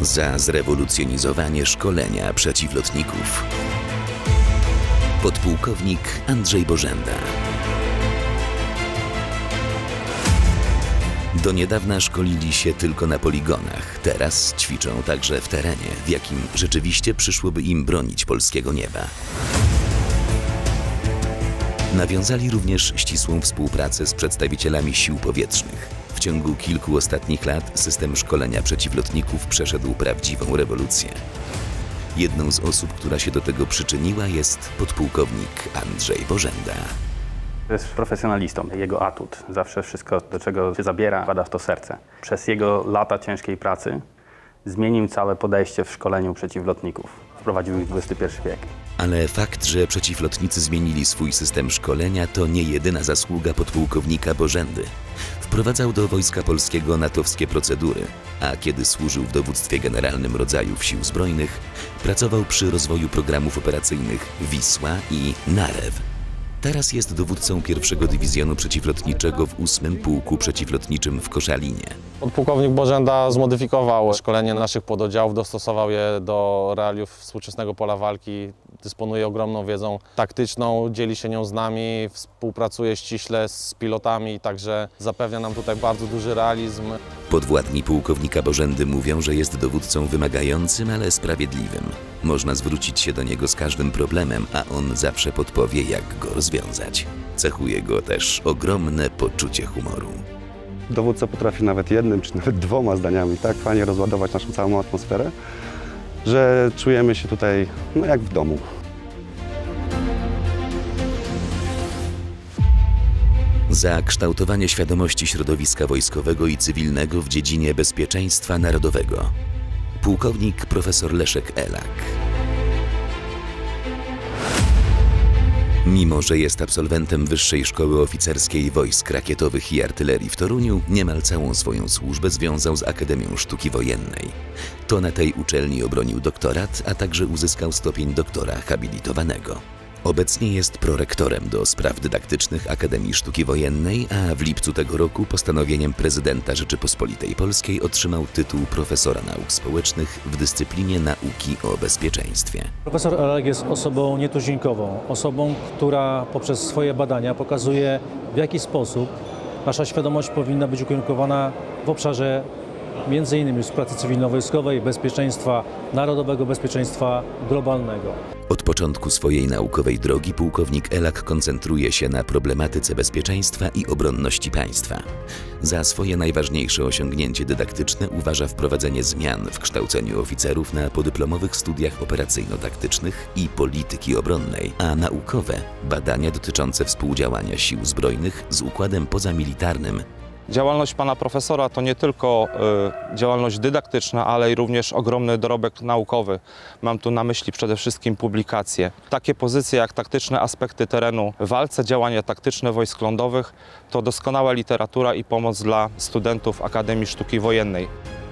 za zrewolucjonizowanie szkolenia przeciwlotników. Podpułkownik Andrzej Bożenda. Do niedawna szkolili się tylko na poligonach, teraz ćwiczą także w terenie, w jakim rzeczywiście przyszłoby im bronić polskiego nieba. Nawiązali również ścisłą współpracę z przedstawicielami sił powietrznych. W ciągu kilku ostatnich lat system szkolenia przeciwlotników przeszedł prawdziwą rewolucję. Jedną z osób, która się do tego przyczyniła, jest podpułkownik Andrzej Bożenda. Jest profesjonalistą. Jego atut. Zawsze wszystko, do czego się zabiera, wkłada w to serce. Przez jego lata ciężkiej pracy zmienił całe podejście w szkoleniu przeciwlotników. Wprowadził ich w XXI wiek. Ale fakt, że przeciwlotnicy zmienili swój system szkolenia, to nie jedyna zasługa podpułkownika Bożendy. Wprowadzał do Wojska Polskiego natowskie procedury, a kiedy służył w dowództwie generalnym rodzajów Sił Zbrojnych, pracował przy rozwoju programów operacyjnych Wisła i Narew. Teraz jest dowódcą 1. Dywizjonu Przeciwlotniczego w 8. Pułku Przeciwlotniczym w Koszalinie. Podpułkownik Bożenda zmodyfikował szkolenie naszych pododdziałów, dostosował je do realiów współczesnego pola walki. Dysponuje ogromną wiedzą taktyczną, dzieli się nią z nami, współpracuje ściśle z pilotami, także zapewnia nam tutaj bardzo duży realizm. Podwładni pułkownika Bożendy mówią, że jest dowódcą wymagającym, ale sprawiedliwym. Można zwrócić się do niego z każdym problemem, a on zawsze podpowie, jak go rozwiązać. Cechuje go też ogromne poczucie humoru. Dowódca potrafi nawet jednym czy nawet 2 zdaniami tak fajnie rozładować naszą całą atmosferę, że czujemy się tutaj jak w domu. Za kształtowanie świadomości środowiska wojskowego i cywilnego w dziedzinie bezpieczeństwa narodowego. Pułkownik profesor Leszek Elak. Mimo że jest absolwentem Wyższej Szkoły Oficerskiej Wojsk Rakietowych i Artylerii w Toruniu, niemal całą swoją służbę związał z Akademią Sztuki Wojennej. To na tej uczelni obronił doktorat, a także uzyskał stopień doktora habilitowanego. Obecnie jest prorektorem do spraw dydaktycznych Akademii Sztuki Wojennej, a w lipcu tego roku postanowieniem prezydenta Rzeczypospolitej Polskiej otrzymał tytuł profesora nauk społecznych w dyscyplinie nauki o bezpieczeństwie. Profesor Elak jest osobą nietuzinkową, osobą, która poprzez swoje badania pokazuje, w jaki sposób nasza świadomość powinna być ukierunkowana w obszarze m.in. współpracy cywilno-wojskowej, bezpieczeństwa narodowego, bezpieczeństwa globalnego. Od początku swojej naukowej drogi pułkownik Elak koncentruje się na problematyce bezpieczeństwa i obronności państwa. Za swoje najważniejsze osiągnięcie dydaktyczne uważa wprowadzenie zmian w kształceniu oficerów na podyplomowych studiach operacyjno-taktycznych i polityki obronnej, a naukowe badania dotyczące współdziałania sił zbrojnych z układem pozamilitarnym. Działalność pana profesora to nie tylko działalność dydaktyczna, ale i również ogromny dorobek naukowy. Mam tu na myśli przede wszystkim publikacje. Takie pozycje jak taktyczne aspekty terenu w walce, działania taktyczne wojsk lądowych to doskonała literatura i pomoc dla studentów Akademii Sztuki Wojennej.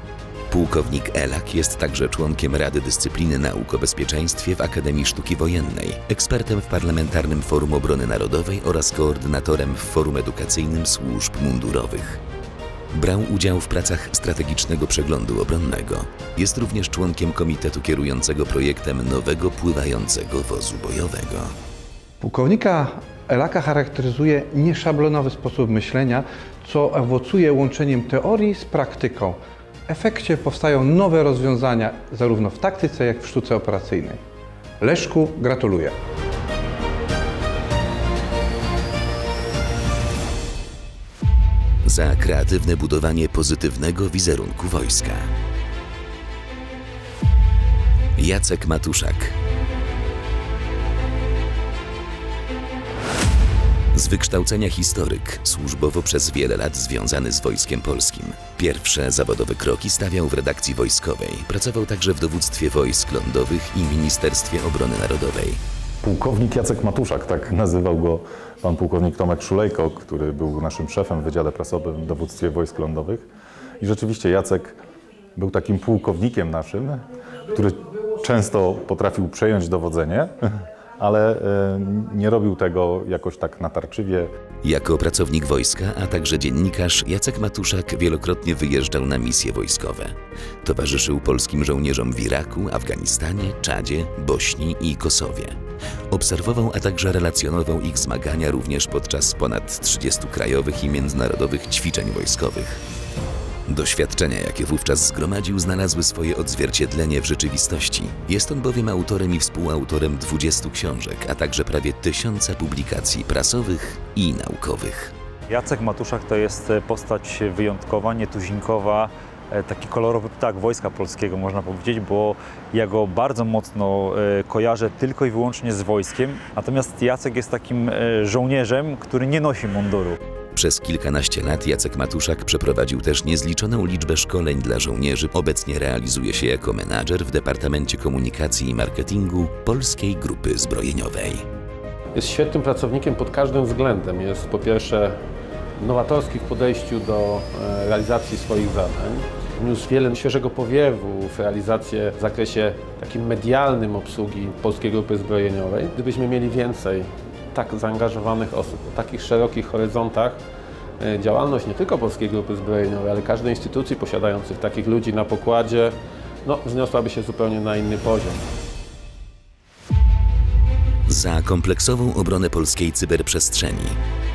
Pułkownik Elak jest także członkiem Rady Dyscypliny Nauk o Bezpieczeństwie w Akademii Sztuki Wojennej, ekspertem w Parlamentarnym Forum Obrony Narodowej oraz koordynatorem w Forum Edukacyjnym Służb Mundurowych. Brał udział w pracach strategicznego przeglądu obronnego. Jest również członkiem komitetu kierującego projektem nowego pływającego wozu bojowego. Pułkownika Elaka charakteryzuje nieszablonowy sposób myślenia, co owocuje łączeniem teorii z praktyką. W efekcie powstają nowe rozwiązania zarówno w taktyce, jak i w sztuce operacyjnej. Leszku, gratuluję. Za kreatywne budowanie pozytywnego wizerunku wojska. Jacek Matuszak. Z wykształcenia historyk, służbowo przez wiele lat związany z Wojskiem Polskim. Pierwsze zawodowe kroki stawiał w redakcji wojskowej. Pracował także w dowództwie wojsk lądowych i Ministerstwie Obrony Narodowej. Pułkownik Jacek Matuszak, tak nazywał go pan pułkownik Tomek Szulejko, który był naszym szefem w Wydziale Prasowym w dowództwie wojsk lądowych. I rzeczywiście Jacek był takim pułkownikiem naszym, który często potrafił przejąć dowodzenie, ale nie robił tego jakoś tak natarczywie. Jako pracownik wojska, a także dziennikarz, Jacek Matuszak wielokrotnie wyjeżdżał na misje wojskowe. Towarzyszył polskim żołnierzom w Iraku, Afganistanie, Czadzie, Bośni i Kosowie. Obserwował, a także relacjonował ich zmagania również podczas ponad 30 krajowych i międzynarodowych ćwiczeń wojskowych. Doświadczenia, jakie wówczas zgromadził, znalazły swoje odzwierciedlenie w rzeczywistości. Jest on bowiem autorem i współautorem 20 książek, a także prawie 1000 publikacji prasowych i naukowych. Jacek Matuszak to jest postać wyjątkowa, nietuzinkowa, taki kolorowy ptak Wojska Polskiego, można powiedzieć, bo ja go bardzo mocno kojarzę tylko i wyłącznie z wojskiem, natomiast Jacek jest takim żołnierzem, który nie nosi munduru. Przez kilkanaście lat Jacek Matuszak przeprowadził też niezliczoną liczbę szkoleń dla żołnierzy. Obecnie realizuje się jako menadżer w Departamencie Komunikacji i Marketingu Polskiej Grupy Zbrojeniowej. Jest świetnym pracownikiem pod każdym względem. Jest po pierwsze nowatorski w podejściu do realizacji swoich zadań. Wniósł wiele świeżego powiewu w realizację w zakresie takim medialnym obsługi Polskiej Grupy Zbrojeniowej. Gdybyśmy mieli więcej tak zaangażowanych osób, o takich szerokich horyzontach, działalność nie tylko Polskiej Grupy Zbrojeniowej, ale każdej instytucji posiadających takich ludzi na pokładzie, wzniosłaby się zupełnie na inny poziom. Za kompleksową obronę polskiej cyberprzestrzeni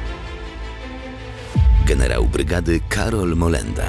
generał brygady Karol Molenda.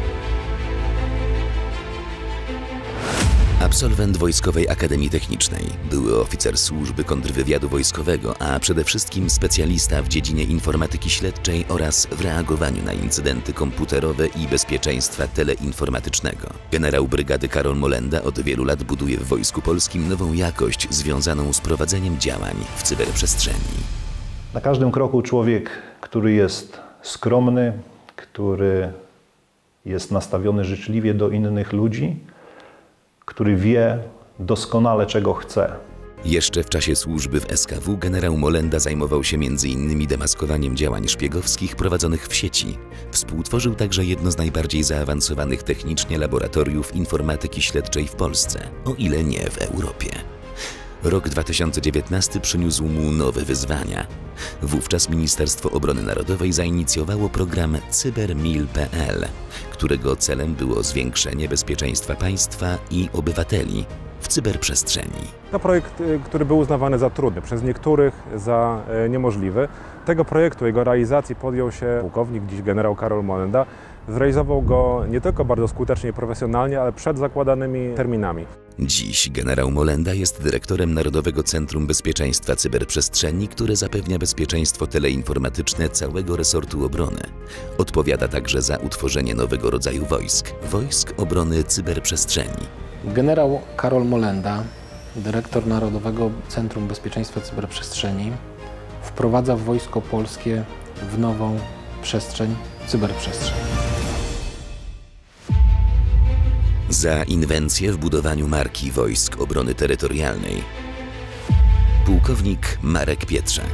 Absolwent Wojskowej Akademii Technicznej, były oficer służby kontrwywiadu wojskowego, a przede wszystkim specjalista w dziedzinie informatyki śledczej oraz w reagowaniu na incydenty komputerowe i bezpieczeństwa teleinformatycznego. Generał brygady Karol Molenda od wielu lat buduje w Wojsku Polskim nową jakość związaną z prowadzeniem działań w cyberprzestrzeni. Na każdym kroku człowiek, który jest skromny, który jest nastawiony życzliwie do innych ludzi, który wie doskonale, czego chce. Jeszcze w czasie służby w SKW generał Molenda zajmował się m.in. demaskowaniem działań szpiegowskich prowadzonych w sieci. Współtworzył także jedno z najbardziej zaawansowanych technicznie laboratoriów informatyki śledczej w Polsce, o ile nie w Europie. Rok 2019 przyniósł mu nowe wyzwania. Wówczas Ministerstwo Obrony Narodowej zainicjowało program CyberMil.pl, którego celem było zwiększenie bezpieczeństwa państwa i obywateli w cyberprzestrzeni. To projekt, który był uznawany za trudny, przez niektórych za niemożliwy. Tego projektu, jego realizacji podjął się pułkownik, dziś generał Karol Molenda. Zrealizował go nie tylko bardzo skutecznie i profesjonalnie, ale przed zakładanymi terminami. Dziś generał Molenda jest dyrektorem Narodowego Centrum Bezpieczeństwa Cyberprzestrzeni, które zapewnia bezpieczeństwo teleinformatyczne całego resortu obrony. Odpowiada także za utworzenie nowego rodzaju wojsk obrony cyberprzestrzeni. Generał Karol Molenda, dyrektor Narodowego Centrum Bezpieczeństwa Cyberprzestrzeni, wprowadza Wojsko Polskie w nową przestrzeń, cyberprzestrzeń. Za inwencję w budowaniu marki Wojsk Obrony Terytorialnej pułkownik Marek Pietrzak.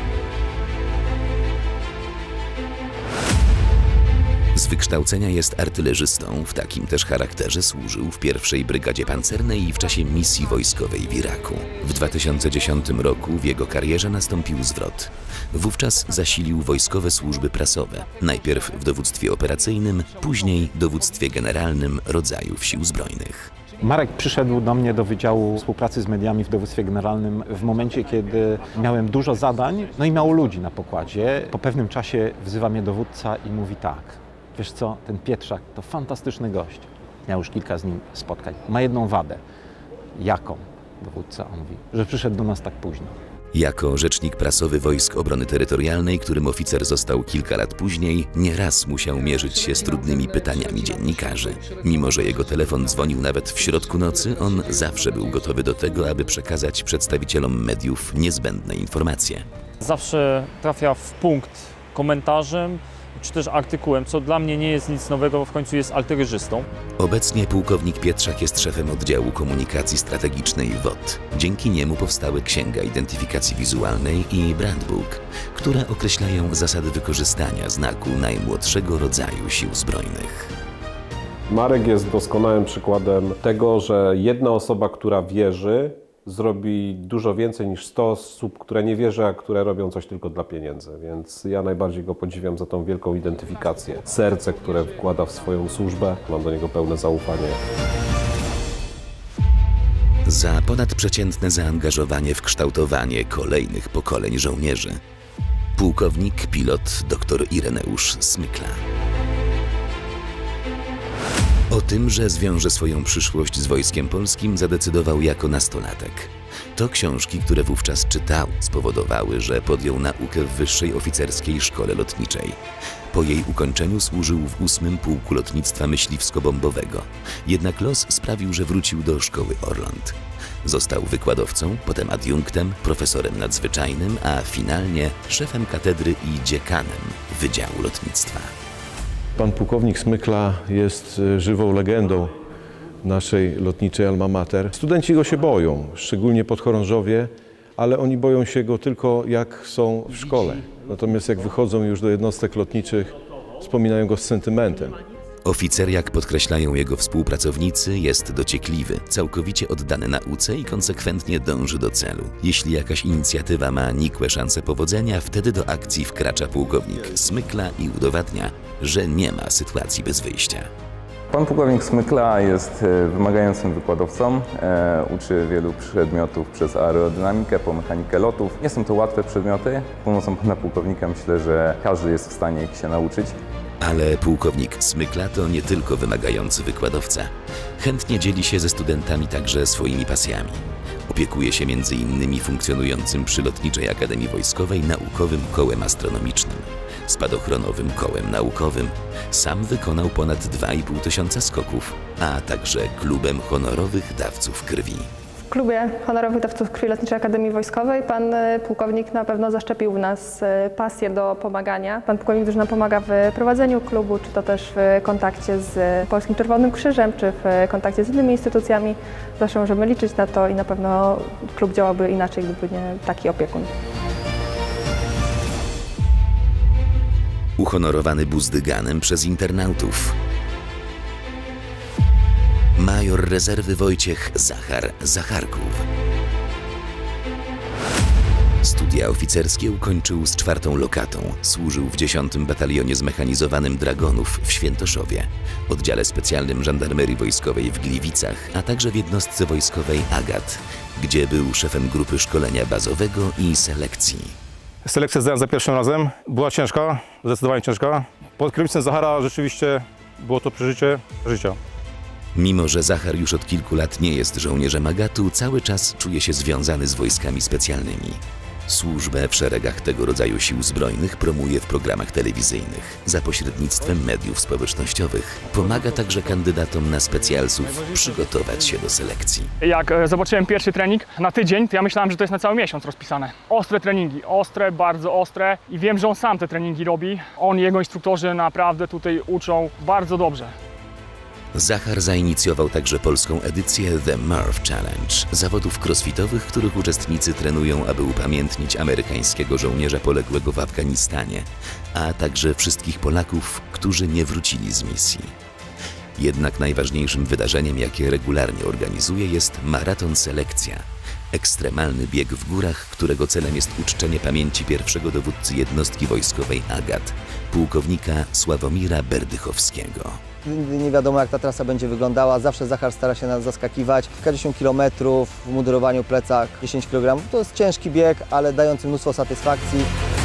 Z wykształcenia jest artylerzystą, w takim też charakterze służył w 1. Brygadzie Pancernej i w czasie misji wojskowej w Iraku. W 2010 roku w jego karierze nastąpił zwrot. Wówczas zasilił wojskowe służby prasowe, najpierw w dowództwie operacyjnym, później dowództwie generalnym rodzajów Sił Zbrojnych. Marek przyszedł do mnie do Wydziału Współpracy z Mediami w Dowództwie Generalnym w momencie, kiedy miałem dużo zadań, i mało ludzi na pokładzie. Po pewnym czasie wzywa mnie dowódca i mówi tak: wiesz co, ten Pietrzak to fantastyczny gość. Miał już kilka z nim spotkań. Ma jedną wadę. Jaką? Dowódca, on mówi, że przyszedł do nas tak późno. Jako rzecznik prasowy Wojsk Obrony Terytorialnej, którym oficer został kilka lat później, nieraz musiał mierzyć się z trudnymi pytaniami dziennikarzy. Mimo że jego telefon dzwonił nawet w środku nocy, on zawsze był gotowy do tego, aby przekazać przedstawicielom mediów niezbędne informacje. Zawsze trafia w punkt komentarzem czy też artykułem, co dla mnie nie jest nic nowego, bo w końcu jest artylerzystą. Obecnie pułkownik Pietrzak jest szefem oddziału komunikacji strategicznej WOT. Dzięki niemu powstały Księga Identyfikacji Wizualnej i Brandbook, które określają zasady wykorzystania znaku najmłodszego rodzaju sił zbrojnych. Marek jest doskonałym przykładem tego, że jedna osoba, która wierzy, zrobi dużo więcej niż 100 osób, które nie wierzą, a które robią coś tylko dla pieniędzy. Więc ja najbardziej go podziwiam za tą wielką identyfikację. Serce, które wkłada w swoją służbę. Mam do niego pełne zaufanie. Za ponadprzeciętne zaangażowanie w kształtowanie kolejnych pokoleń żołnierzy. Pułkownik pilot dr Ireneusz Smykla. O tym, że zwiąże swoją przyszłość z Wojskiem Polskim, zadecydował jako nastolatek. To książki, które wówczas czytał, spowodowały, że podjął naukę w Wyższej Oficerskiej Szkole Lotniczej. Po jej ukończeniu służył w 8. Pułku Lotnictwa Myśliwsko-Bombowego. Jednak los sprawił, że wrócił do Szkoły Orląt. Został wykładowcą, potem adiunktem, profesorem nadzwyczajnym, a finalnie szefem katedry i dziekanem Wydziału Lotnictwa. Pan pułkownik Smykla jest żywą legendą naszej lotniczej alma mater. Studenci go się boją, szczególnie podchorążowie, ale oni boją się go tylko jak są w szkole. Natomiast jak wychodzą już do jednostek lotniczych, wspominają go z sentymentem. Oficer, jak podkreślają jego współpracownicy, jest dociekliwy, całkowicie oddany nauce i konsekwentnie dąży do celu. Jeśli jakaś inicjatywa ma nikłe szanse powodzenia, wtedy do akcji wkracza pułkownik Smykla i udowadnia, że nie ma sytuacji bez wyjścia. Pan pułkownik Smykla jest wymagającym wykładowcą, uczy wielu przedmiotów przez aerodynamikę, po mechanikę lotów. Nie są to łatwe przedmioty. Z pomocą pana pułkownika myślę, że każdy jest w stanie ich się nauczyć. Ale pułkownik Smykla to nie tylko wymagający wykładowca. Chętnie dzieli się ze studentami także swoimi pasjami. Opiekuje się m.in. funkcjonującym przy Lotniczej Akademii Wojskowej naukowym kołem astronomicznym, spadochronowym kołem naukowym. Sam wykonał ponad 2500 skoków, a także klubem honorowych dawców krwi. W klubie honorowych dawców krwi Lotniczej Akademii Wojskowej pan pułkownik na pewno zaszczepił w nas pasję do pomagania. Pan pułkownik też nam pomaga w prowadzeniu klubu, czy to też w kontakcie z Polskim Czerwonym Krzyżem, czy w kontakcie z innymi instytucjami. Zawsze możemy liczyć na to i na pewno klub działałby inaczej, gdyby nie taki opiekun. Uhonorowany buzdyganem przez internautów. Major rezerwy Wojciech Zachar Zacharków. Studia oficerskie ukończył z 4. lokatą. Służył w 10. Batalionie Zmechanizowanym Dragonów w Świętoszowie, oddziale specjalnym Żandarmerii Wojskowej w Gliwicach, a także w jednostce wojskowej Agat, gdzie był szefem grupy szkolenia bazowego i selekcji. Selekcję zdałem za pierwszym razem. Była ciężka, zdecydowanie ciężka. Pod kierownictwem Zachara rzeczywiście było to przeżycie życia. Mimo że Zachar już od kilku lat nie jest żołnierzem Agatu, cały czas czuje się związany z wojskami specjalnymi. Służbę w szeregach tego rodzaju sił zbrojnych promuje w programach telewizyjnych, za pośrednictwem mediów społecznościowych. Pomaga także kandydatom na specjalsów przygotować się do selekcji. Jak zobaczyłem pierwszy trening na tydzień, to ja myślałem, że to jest na cały miesiąc rozpisane. Ostre treningi, ostre, bardzo ostre i wiem, że on sam te treningi robi. On i jego instruktorzy naprawdę tutaj uczą bardzo dobrze. Zachar zainicjował także polską edycję The Murph Challenge, zawodów crossfitowych, których uczestnicy trenują, aby upamiętnić amerykańskiego żołnierza poległego w Afganistanie, a także wszystkich Polaków, którzy nie wrócili z misji. Jednak najważniejszym wydarzeniem, jakie regularnie organizuje, jest maraton selekcja. Ekstremalny bieg w górach, którego celem jest uczczenie pamięci pierwszego dowódcy jednostki wojskowej Agat, pułkownika Sławomira Berdychowskiego. Nie wiadomo, jak ta trasa będzie wyglądała. Zawsze Zachar stara się nas zaskakiwać. Kilkadziesiąt kilometrów w mundurowaniu, plecach 10 kg. To jest ciężki bieg, ale dający mnóstwo satysfakcji.